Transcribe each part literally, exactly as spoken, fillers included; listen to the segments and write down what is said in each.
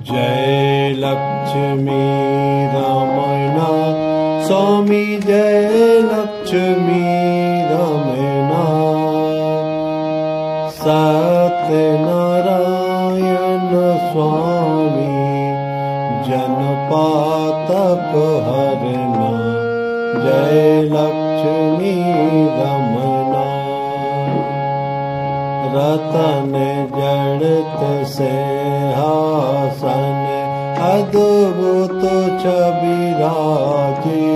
जय लक्ष्मी रमण स्वामी जय लक्ष्मी रमण सत्यनारायण स्वामी जनपातक हरना जय लक्ष्मी रमण रतन जड़त से हासन अद्भुत छबिराजे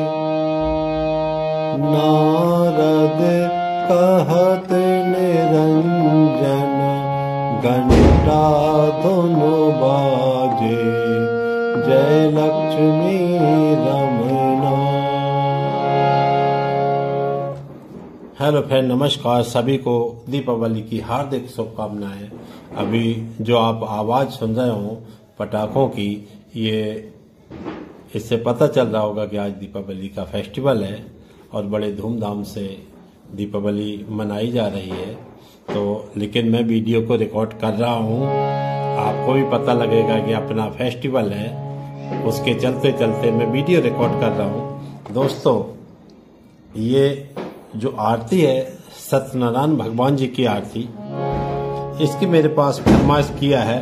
नारद कहत निरंजन घंटा दोनों बाजे जय लक्ष्मी रमना। हेलो फ्रेंड, नमस्कार। सभी को दीपावली की हार्दिक शुभकामनाएं। अभी जो आप आवाज सुन रहे हो पटाखों की, ये इससे पता चल रहा होगा कि आज दीपावली का फेस्टिवल है और बड़े धूमधाम से दीपावली मनाई जा रही है। तो लेकिन मैं वीडियो को रिकॉर्ड कर रहा हूँ, आपको भी पता लगेगा कि अपना फेस्टिवल है, उसके चलते चलते मैं वीडियो रिकॉर्ड कर रहा हूँ। दोस्तों, ये जो आरती है सत्यनारायण भगवान जी की आरती, इसकी मेरे पास फरमाइश किया है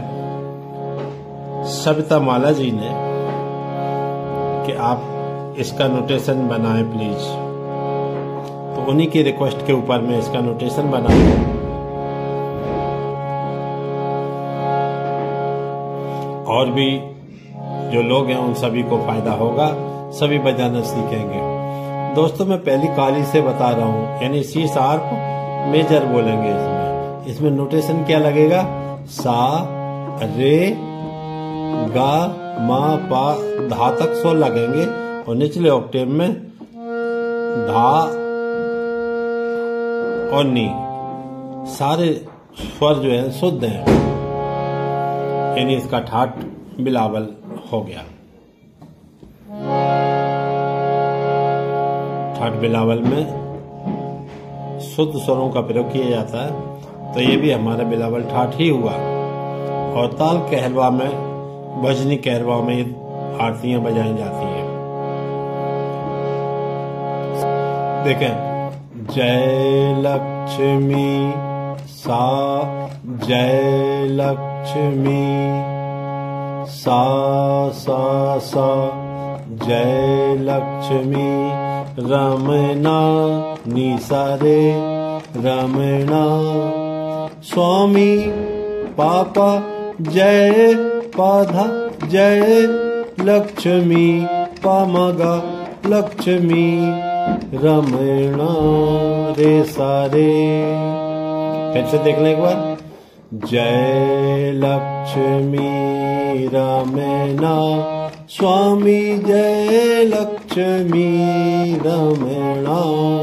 सविता माला जी ने कि आप इसका नोटेशन बनाएं प्लीज। तो उन्हीं की रिक्वेस्ट के ऊपर मैं इसका नोटेशन बनाऊं। और भी जो लोग हैं उन सभी को फायदा होगा, सभी बजाना सीखेंगे। दोस्तों, मैं पहली काली से बता रहा हूँ, यानी सी शार्प मेजर बोलेंगे। इसमें इसमें नोटेशन क्या लगेगा? सा रे गा मा पा धा तक स्वर लगेंगे और निचले ऑक्टेव में धा और नी, सारे स्वर जो है शुद्ध हैं, यानी इसका ठाट बिलावल हो गया। ठाट बिलावल में शुद्ध स्वरों का प्रयोग किया जाता है, तो ये भी हमारा बिलावल ठाट ही हुआ। और ताल कहरवा में, भजनी कहरवा में आरतियां बजाई जाती हैं। देखें, जय लक्ष्मी सा जय लक्ष्मी सा सा सा जय लक्ष्मी रमना निसा रे रमना स्वामी पापा जय पाधा जय लक्ष्मी पामगा लक्ष्मी रमना रे सारे। फिर से देख लें एक बार। जय लक्ष्मी रमना स्वामी जय लक्ष्मी रमना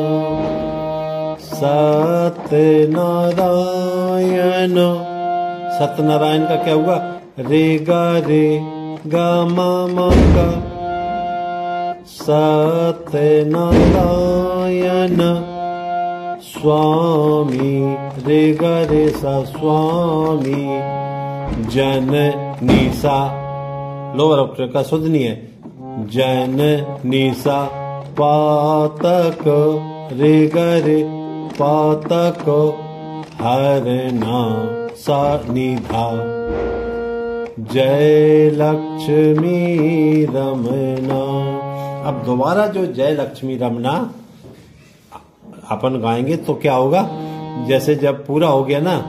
सत्यनारायण। सत्यनारायण का क्या हुआ? रे गा रे गा मा मा का सत्यनारायण स्वामी रे गा रे सा स्वामी जन निसा, लोअर ऑक्टेव का शुद्ध नहीं है, जन निसा पातक रे गा रे पातक हरना सा निधा जय लक्ष्मी रमना। अब दोबारा जो जय लक्ष्मी रमना अपन गाएंगे तो क्या होगा? जैसे जब पूरा हो गया ना,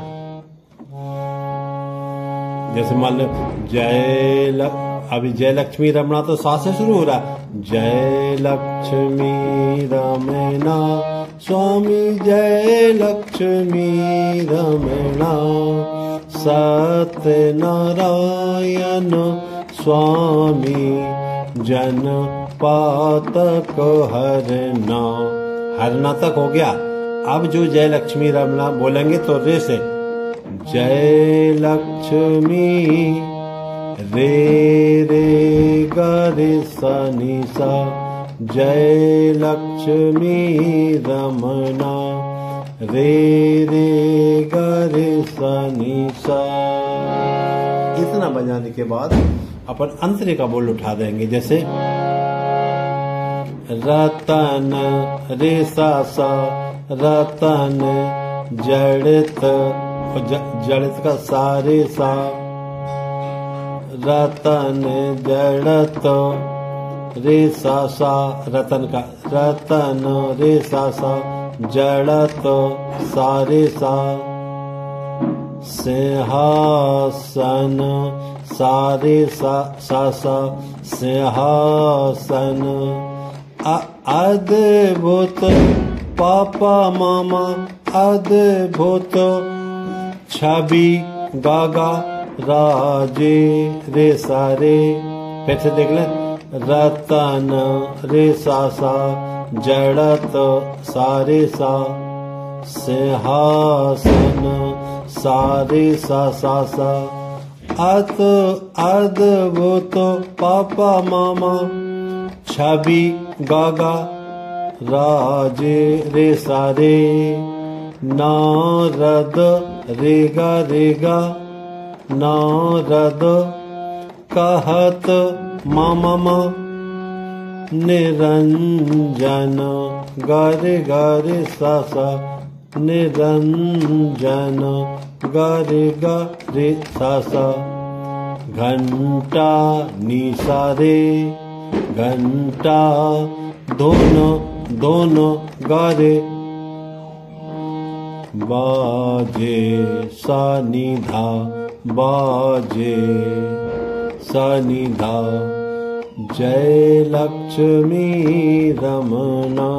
जैसे मान लो जय ल... अभी जय लक्ष्मी रमना तो सा से शुरू हो रहा, जय लक्ष्मी रमना स्वामी जय लक्ष्मी रमना सत्यनारायण स्वामी जन पातक हरना। हरना तक हो गया। अब जो जय लक्ष्मी रमना बोलेंगे तो रे से जय लक्ष्मी रे रे गा रे सा नि सा जय लक्ष्मी रमना रे रे गा रे सा नि सा। इतना बजाने के बाद अपन अंतरे का बोल उठा देंगे, जैसे रतन रे सा सा, रतन जड़ित, जड़ित का सारे सा, रतन जड़त रे सा सा, रतन का रतन रे सा सा, जड़त सारे सा, सिंहासन सारे सा सा सा, सिंहासन अद्भुत पापा मामा, अद्भुत छवि गागा राजे रे सारे। फिर से देख लें, रतन रे सा सा, जड़त सारे सा, सिंहासन सारे सा सा सा, अत अद्भुत पापा मामा, छवि गागा राजे रे सारे, नारद रेगा रेगा, नारद कहत मामा, निरंजन गारे गारे सा सा, निरंजन गारे गारे सा सा, घंटा निसा रे, घंटा दोनों दोनों गारे, बाजे सा निधा, बाजे सा निधा, जय लक्ष्मी रमना।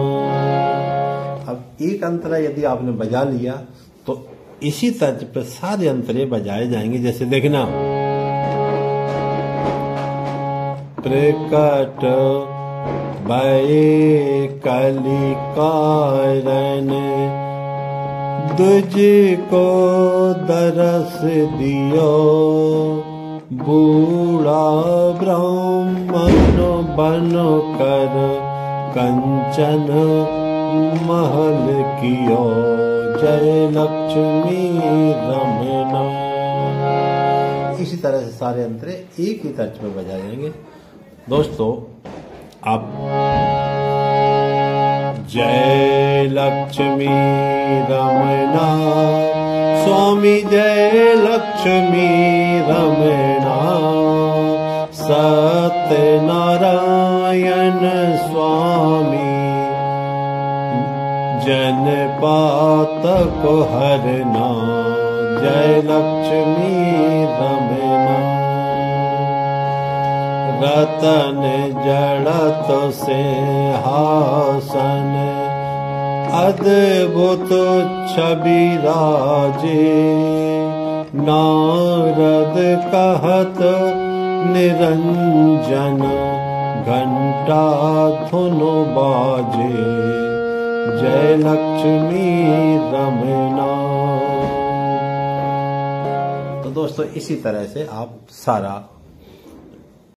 अब एक अंतरा यदि आपने बजा लिया तो इसी तर्ज पर सारे अंतरे बजाए जाएंगे, जैसे देखना, प्रकट भये कली कारण, दुज को दरस दियो, बूढ़ा ब्राह्मण बन कर कंचन महल कियो, जय लक्ष्मी रमना। इसी तरह से सारे अंतरे एक ही तर्ज में बजाए जाएंगे। दोस्तों आप जय लक्ष्मी रमना, स्वामी जय लक्ष्मी रमना, सत्यनारायण स्वामी, जन पात को हरना, जय लक्ष्मी रमना, रतन जड़त सिंहासन, अद्भुत छवि राजे, नारद कहत निरंजन, घंटा धुन बाजे, जय लक्ष्मी रमना। तो दोस्तों इसी तरह से आप सारा